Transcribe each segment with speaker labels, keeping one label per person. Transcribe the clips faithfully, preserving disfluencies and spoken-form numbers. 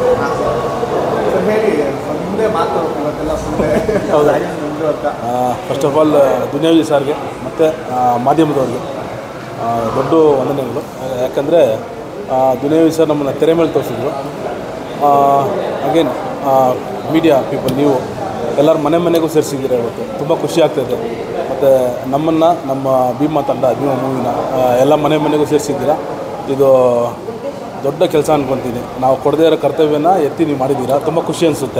Speaker 1: ಹೇಳಿ ಮುಂದೆ ಮಾತು ಇವತ್ತೆಲ್ಲ
Speaker 2: ಹೌದಾ first of all Duniya Vijay ಸರ್ಗೆ ಮತ್ತು ಮಾಧ್ಯಮದವ್ರಿಗೆ ದೊಡ್ಡ ವಂದನೆಗಳು. ಯಾಕಂದರೆ ದುನಿಯಾ ವಿಜಯ್ ಸರ್ ನಮ್ಮನ್ನು ತೆರೆ ಮೇಲೆ ತೋರಿಸಿದ್ರು. ಅಗೇನ್ ಮೀಡಿಯಾ ಪೀಪಲ್ ನೀವು ಎಲ್ಲರ ಮನೆ ಮನೆಗೂ ಸೇರಿಸಿದ್ದೀರ ಇವತ್ತು, ತುಂಬ ಖುಷಿ ಆಗ್ತಾಯಿದೆ. ಮತ್ತು ನಮ್ಮನ್ನು ನಮ್ಮ ಭೀಮಾ ತಂಡ ಭೀಮಾ ಮೂವಿನ ಎಲ್ಲ ಮನೆ ಮನೆಗೂ ಸೇರಿಸಿದ್ದೀರಾ. ಇದು ದೊಡ್ಡ ಕೆಲಸ ಅಂದ್ಕೊತೀನಿ. ನಾವು ಕೊಡದೇ ಇರೋ ಕರ್ತವ್ಯನ ಎತ್ತಿ ನೀವು ಮಾಡಿದ್ದೀರಾ, ತುಂಬ ಖುಷಿ ಅನಿಸುತ್ತೆ.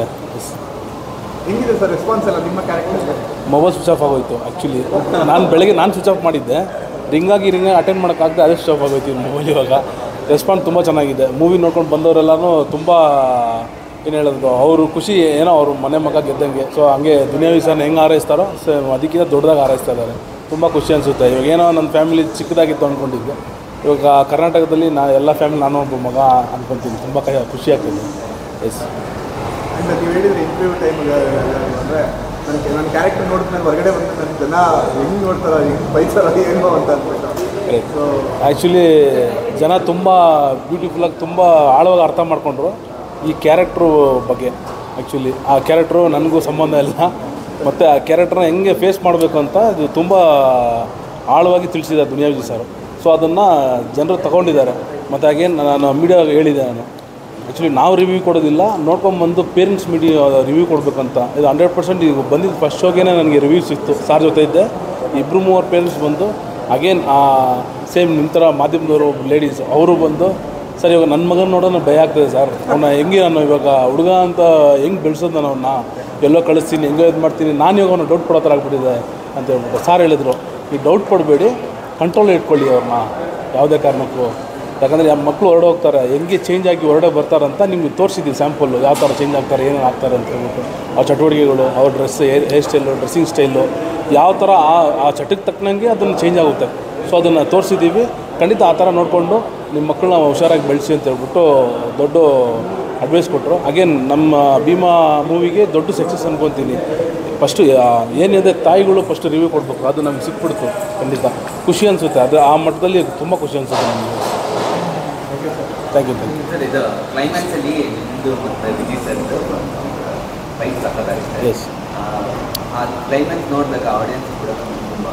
Speaker 1: ಹೆಂಗಿದೆ ಸರ್ ರೆಸ್ಪಾನ್ಸ್ ಎಲ್ಲ ನಿಮ್ಮ ಕ್ಯಾರೆಕ್ಟರ್?
Speaker 2: ಮೊಬೈಲ್ ಸ್ವಿಚ್ ಆಫ್ ಆಗೋಯ್ತು ಆ್ಯಕ್ಚುಲಿ. ನಾನು ಬೆಳಗ್ಗೆ ನಾನು ಸ್ವಿಚ್ ಆಫ್ ಮಾಡಿದ್ದೆ, ರಿಂಗಾಗಿ ರಿಂಗಾಗಿ ಅಟೆಂಡ್ ಮಾಡೋಕ್ಕಾಗದೆ ಅದೇ ಸ್ವಿಚ್ ಆಫ್ ಆಗೋಯ್ತು ಈ ಮೊಬೈಲ್. ಇವಾಗ ರೆಸ್ಪಾನ್ಸ್ ತುಂಬ ಚೆನ್ನಾಗಿದೆ. ಮೂವಿ ನೋಡ್ಕೊಂಡು ಬಂದವರೆಲ್ಲನೂ ತುಂಬ ಏನು ಹೇಳೋದು, ಅವರು ಖುಷಿ ಏನೋ ಅವರು ಮನೆ ಮಗ ಗೆದ್ದಂಗೆ. ಸೊ ಹಂಗೆ ದುನಿಯಾ ವಿಜಯ್ ಸರ್ನ ಹೆಂಗೆ ಹಾರೈಸ್ತಾರೋ ಸೊ ಅದಕ್ಕಿಂತ ದೊಡ್ಡದಾಗಿ ಹಾರೈಸ್ತಾ ಇದ್ದಾರೆ. ತುಂಬ ಖುಷಿ ಅನಿಸುತ್ತೆ. ಇವಾಗ ಏನೋ ನನ್ನ ಫ್ಯಾಮಿಲಿ ಚಿಕ್ಕದಾಗಿತ್ತು ಅಂದ್ಕೊಂಡಿದ್ದೆ, ಇವಾಗ ಕರ್ನಾಟಕದಲ್ಲಿ ನಾ ಎಲ್ಲ ಫ್ಯಾಮಿಲಿ ನಾನು ಒಬ್ಬ ಮಗ ಅಂದ್ಕೊತೀನಿ. ತುಂಬ ಖುಷಿ ಆಗ್ತದೆ. ಎಸ್
Speaker 1: ನೀವು ಹೇಳಿದರೆ ಇಂಟರ್ವ್ಯೂ ಟೈಮಿಗೆ ಅಂದರೆ ನನಗೆ ನನ್ನ ಕ್ಯಾರೆಕ್ಟರ್ ನೋಡಿದ್ಮೇಲೆ ಹೊರಗಡೆ ಬಂದು ನನ್ನ ಜನ ಹೆಂಗೆ ನೋಡ್ತಾರೋ ಹೆಂಗೆ ಬೈತಾರೋ ಏನೋ ಅಂತ ಅಂದ್ಬಿಟ್ಟು.
Speaker 2: ಆ್ಯಕ್ಚುಲಿ ಜನ ತುಂಬ ಬ್ಯೂಟಿಫುಲ್ಲಾಗಿ ತುಂಬ ಆಳವಾಗಿ ಅರ್ಥ ಮಾಡಿಕೊಂಡ್ರು ಈ ಕ್ಯಾರೆಕ್ಟ್ರು ಬಗ್ಗೆ. ಆ್ಯಕ್ಚುಲಿ ಆ ಕ್ಯಾರೆಕ್ಟ್ರು ನನಗೂ ಸಂಬಂಧ ಇಲ್ಲ, ಮತ್ತು ಆ ಕ್ಯಾರೆಕ್ಟ್ರನ್ನ ಹೆಂಗೆ ಫೇಸ್ ಮಾಡಬೇಕು ಅಂತ ಇದು ತುಂಬ ಆಳವಾಗಿ ತಿಳಿಸಿದ್ದಾರೆ ದುನಿಯಾ ವಿಜಯ್ ಸರ್. ಸೊ ಅದನ್ನು ಜನರು ತಗೊಂಡಿದ್ದಾರೆ. ಮತ್ತು ಅಗೇನ್ ನಾನು ಮೀಡಿಯಾಗೆ ಹೇಳಿದೆ, ನಾನು ಆ್ಯಕ್ಚುಲಿ ನಾವು ರಿವ್ಯೂ ಕೊಡೋದಿಲ್ಲ, ನೋಡ್ಕೊಂಬಂದು ಪೇರೆಂಟ್ಸ್ ಮೀಡಿಯಾ ರಿವ್ಯೂ ಕೊಡಬೇಕಂತ. ಇದು ಹಂಡ್ರೆಡ್ ಪರ್ಸೆಂಟ್ ಈಗ ಬಂದಿದ್ದು ಫಸ್ಟ್ ಶೋಗೇ ನನಗೆ ರಿವ್ಯೂ ಸಿಕ್ತು. ಸಾರ್ ಜೊತೆ ಇದ್ದೆ, ಇಬ್ಬರು ಮೂವರು ಪೇರೆಂಟ್ಸ್ ಬಂದು ಅಗೇನ್ ಸೇಮ್ ನಿಮ್ಮ ಥರ ಮಾಧ್ಯಮದವರು ಲೇಡೀಸ್ ಅವರು ಬಂದು, ಸರ್ ಇವಾಗ ನನ್ನ ಮಗನ ನೋಡೋಣ ಭಯ ಆಗ್ತದೆ ಸರ್, ಅವನ್ನ ಹೆಂಗೆ ನಾನು ಇವಾಗ ಹುಡುಗ ಅಂತ ಹೆಂಗೆ ಬೆಳೆಸೋದು, ನಾನು ಅವನ್ನ ಎಲ್ಲೋ ಕಳಿಸ್ತೀನಿ, ಹೆಂಗೋ ಇದು ಮಾಡ್ತೀನಿ, ನಾನು ಇವಾಗ ಅವನ್ನ ಡೌಟ್ ಪಡೋ ಥರ ಆಗ್ಬಿಟ್ಟಿದೆ ಅಂತ ಹೇಳ್ಬಿಟ್ಟು ಸಾರ್ ಹೇಳಿದ್ರು, ನೀವು ಡೌಟ್ ಪಡಬೇಡಿ, ಕಂಟ್ರೋಲ್ ಇಟ್ಕೊಳ್ಳಿ ಅವ್ರನ್ನ ಯಾವುದೇ ಕಾರಣಕ್ಕೂ. ಯಾಕಂದರೆ ಆ ಮಕ್ಕಳು ಹೊರಡೆ ಹೋಗ್ತಾರೆ, ಹೆಂಗೆ ಚೇಂಜ್ ಆಗಿ ಹೊರಡೆ ಬರ್ತಾರಂತ ನಿಮ್ಗೆ ತೋರಿಸಿದ್ದೀವಿ ಸ್ಯಾಂಪಲ್ಲು, ಯಾವ ಥರ ಚೇಂಜ್ ಆಗ್ತಾರೆ, ಏನೇನು ಆಗ್ತಾರೆ ಅಂತ ಹೇಳ್ಬಿಟ್ಟು. ಅವ್ರ ಚಟುವಟಿಕೆಗಳು, ಅವ್ರ dress, hair hair style, dressing style ಯಾವ ಥರ ಆ ಆ ಚಟಕ್ಕೆ ತಕ್ಕನಂಗೆ ಅದನ್ನು ಚೇಂಜ್ ಆಗುತ್ತೆ. ಸೊ ಅದನ್ನು ತೋರಿಸಿದ್ದೀವಿ. ಖಂಡಿತ ಆ ಥರ ನೋಡಿಕೊಂಡು ನಿಮ್ಮ ಮಕ್ಕಳನ್ನ ಹುಷಾರಾಗಿ ಬೆಳೆಸಿ ಅಂತ ಹೇಳ್ಬಿಟ್ಟು ದೊಡ್ಡ ಅಡ್ವೈಸ್ ಕೊಟ್ಟರು. ಅಗೇನ್ ನಮ್ಮ ಭೀಮಾ ಮೂವಿಗೆ ದೊಡ್ಡ ಸಕ್ಸಸ್ ಅನ್ಕೊತೀನಿ. ಫಸ್ಟು ಏನಿದೆ ತಾಯಿಗಳು ಫಸ್ಟ್ ರಿವ್ಯೂ ಕೊಡಬೇಕು, ಅದು ನಮ್ಗೆ ಸಿಕ್ಬಿಡ್ತು. ಖಂಡಿತ ಖುಷಿ ಅನಿಸುತ್ತೆ. ಅದು ಆ ಮಟ್ಟದಲ್ಲಿ ತುಂಬ ಖುಷಿ ಅನಿಸುತ್ತೆ ನಮಗೆ. Thank you thank you
Speaker 3: sir. ಇದು ಕ್ಲೈಮ್ಯಾಕ್ಸಲ್ಲಿ ನಿಮ್ಮದು ಮತ್ತು ವಿಜಯ್ ಸರ್ದು ಫೈಟ್ ಸಕ್ಕತ್ತಾಗುತ್ತೆ.
Speaker 2: ಎಸ್,
Speaker 3: ಆ ಕ್ಲೈಮ್ಯಾಕ್ಸ್ ನೋಡಿದಾಗ ಆಡಿಯನ್ಸ್ ಕೂಡ ತುಂಬ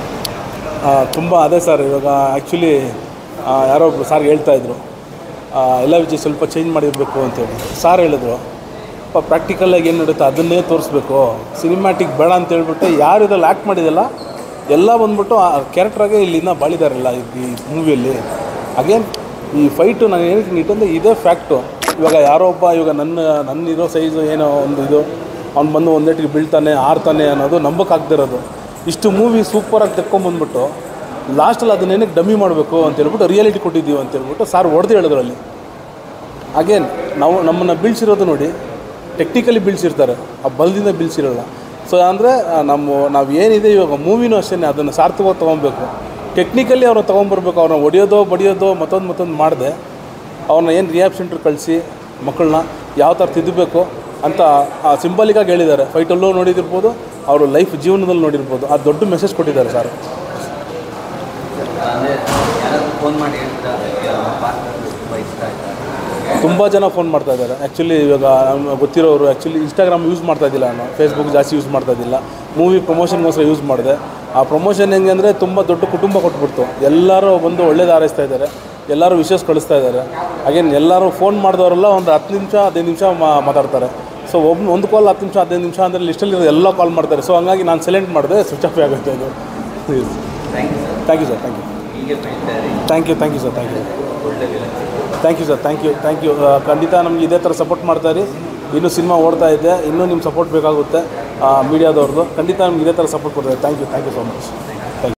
Speaker 2: ತುಂಬ ಅದೇ ಸರ್. ಇವಾಗ ಆ್ಯಕ್ಚುಲಿ ಯಾರೋ ಒಬ್ಬರು ಸಾರ್ ಹೇಳ್ತಾಯಿದ್ರು, ಎಲ್ಲ ವಿಜಯ್ ಸ್ವಲ್ಪ ಚೇಂಜ್ ಮಾಡಿರಬೇಕು ಅಂತೇಳಿ. ಸಾರ್ ಹೇಳಿದ್ರು ಪ್ರಾಕ್ಟಿಕಲಾಗಿ ಏನು ನಡುತ್ತೆ ಅದನ್ನೇ ತೋರಿಸ್ಬೇಕು, ಸಿನಿಮ್ಯಾಟಿಕ್ ಬೇಡ ಅಂತ ಹೇಳ್ಬಿಟ್ಟು ಯಾರು ಇದ್ರಲ್ಲಿ ಆ್ಯಕ್ಟ್ ಮಾಡಿದೆಲ್ಲ ಎಲ್ಲ ಬಂದ್ಬಿಟ್ಟು ಆ ಕ್ಯಾರೆಕ್ಟ್ರಾಗೆ ಇಲ್ಲಿಂದ ಬಾಳಿದಾರಲ್ಲ ಈ ಮೂವಿಯಲ್ಲಿ. ಅಗೇನ್ ಈ ಫೈಟು ನಾನು ಏನಕ್ಕೆ ಇಟ್ಟಂದರೆ ಇದೇ ಫ್ಯಾಕ್ಟು. ಇವಾಗ ಯಾರೋ ಒಬ್ಬ ಇವಾಗ ನನ್ನ ನನ್ನ ಇರೋ ಸೈಜು ಏನೋ ಒಂದು ಇದು ಅವ್ನು ಬಂದು ಒಂದೇಟಿಗೆ ಬೀಳ್ತಾನೆ ಆರ್ತಾನೆ ಅನ್ನೋದು ನಂಬಕ್ಕಾಗ್ದಿರೋದು. ಇಷ್ಟು ಮೂವಿ ಸೂಪರಾಗಿ ತೆಕ್ಕೊಂಬಂದ್ಬಿಟ್ಟು ಲಾಸ್ಟಲ್ಲಿ ಅದನ್ನೇನಕ್ಕೆ ಡಮ್ಮಿ ಮಾಡಬೇಕು ಅಂತ ಹೇಳ್ಬಿಟ್ಟು ರಿಯಾಲಿಟಿ ಕೊಟ್ಟಿದ್ದೀವಿ ಅಂತ ಹೇಳ್ಬಿಟ್ಟು ಸಾರ್ ಹೊಡೆದು ಹೇಳಿದ್ರಲ್ಲಿ. ಅಗೇನ್ ನಾವು ನಮ್ಮನ್ನು ಬೀಳ್ಸಿರೋದು ನೋಡಿ, ಟೆಕ್ನಿಕಲಿ ಬೀಳ್ಸಿರ್ತಾರೆ, ಆ ಬಲದಿಂದ ಬೀಳ್ಸಿರೋಲ್ಲ. ಸೊ ಅಂದರೆ ನಮ್ಮ ನಾವು ಏನಿದೆ ಇವಾಗ ಮೂವಿನೂ ಅಷ್ಟೇ, ಅದನ್ನು ಸಾರ್ಥಕವಾಗಿ ತೊಗೊಬೇಕು. ಟೆಕ್ನಿಕಲಿ ಅವ್ರನ್ನ ತೊಗೊಂಬರ್ಬೇಕು. ಅವ್ರನ್ನ ಹೊಡೆಯೋದೋ ಬಡಿಯೋದೋ ಮತ್ತೊಂದು ಮತ್ತೊಂದು ಮಾಡಿದೆ ಅವ್ರನ್ನ ಏನು ರಿಯಾಬ್ ಸೆಂಟ್ರ್ ಕಳಿಸಿ ಮಕ್ಕಳನ್ನ ಯಾವ ಥರ ತಿದ್ದಬೇಕು ಅಂತ ಆ ಸಿಂಬಲಿಕಾಗಿ ಹೇಳಿದ್ದಾರೆ. ಫೈಟಲ್ಲೂ ನೋಡಿದಿರ್ಬೋದು, ಅವರು ಲೈಫ್ ಜೀವನದಲ್ಲಿ ನೋಡಿರ್ಬೋದು. ಆ ದೊಡ್ಡ ಮೆಸೇಜ್ ಕೊಟ್ಟಿದ್ದಾರೆ ಸರ್.
Speaker 3: ಫೋನ್ ಮಾಡಿ ತುಂಬ ಇಷ್ಟ ಆಯಿತು.
Speaker 2: ತುಂಬ ಜನ ಫೋನ್ ಮಾಡ್ತಾ ಇದ್ದಾರೆ. ಆ್ಯಕ್ಚುಲಿ ಇವಾಗ ನಮ್ಗೆ ಗೊತ್ತಿರೋರು ಆ್ಯಕ್ಚುಲಿ ಇನ್ಸ್ಟಾಗ್ರಾಮ್ ಯೂಸ್ ಮಾಡ್ತಾಯಿದ್ದಿಲ್ಲ, ನಾನು ಫೇಸ್ಬುಕ್ ಜಾಸ್ತಿ ಯೂಸ್ ಮಾಡ್ತಾಯಿದ್ದಿಲ್ಲ. ಮೂವಿ ಪ್ರಮೋಷನ್ಗೋಸ್ಕರ ಯೂಸ್ ಮಾಡಿದೆ. ಆ ಪ್ರಮೋಷನ್ ಹೆಂಗೆ ಅಂದರೆ ತುಂಬ ದೊಡ್ಡ ಕುಟುಂಬ ಕೊಟ್ಬಿಡ್ತು. ಎಲ್ಲರೂ ಬಂದು ಒಳ್ಳೇದು ಹಾರೈಸ್ತಾ ಇದ್ದಾರೆ, ಎಲ್ಲರೂ ವಿಶೇಷ ಕಳಿಸ್ತಾ ಇದ್ದಾರೆ. ಹಾಗೇನು ಎಲ್ಲರೂ ಫೋನ್ ಮಾಡಿದವರೆಲ್ಲ ಒಂದು ಹತ್ತು ನಿಮಿಷ ಹದಿನೈದು ನಿಮಿಷ ಮಾತಾಡ್ತಾರೆ. ಸೊ ಒಬ್ಬ ಒಂದು ಕಾಲ್ ಹತ್ತು ನಿಮಿಷ ಹದಿನೈದು ನಿಮಿಷ ಅಂದರೆ ಲಿಸ್ಟಲ್ಲಿ ಎಲ್ಲ ಕಾಲ್ ಮಾಡ್ತಾರೆ. ಸೊ ಹಂಗಾಗಿ ನಾನು ಸೈಲೆಂಟ್ ಮಾಡಿದೆ, ಸ್ವಿಚ್ ಆಫ್ ಆಗುತ್ತೆ ಇದು. Thank you sir, thank you thank you thank you sir, thank you thank you sir, thank you thank you ಖಂಡಿತ ನಮ್ಗೆ ಇದೇ ಥರ ಸಪೋರ್ಟ್ ಮಾಡ್ತಾಯಿರಿ. ಇನ್ನೂ ಸಿನಿಮಾ ಓಡ್ತಾ ಇದೆ, ಇನ್ನೂ ನಿಮ್ಮ ಸಪೋರ್ಟ್ ಬೇಕಾಗುತ್ತೆ ಮೀಡಿಯಾದವ್ರದ್ದು. ಖಂಡಿತ ನಮ್ಗೆ ಇದೇ ಥರ ಸಪೋರ್ಟ್ ಕೊಡ್ತಾರೆ. Thank you thank you so much.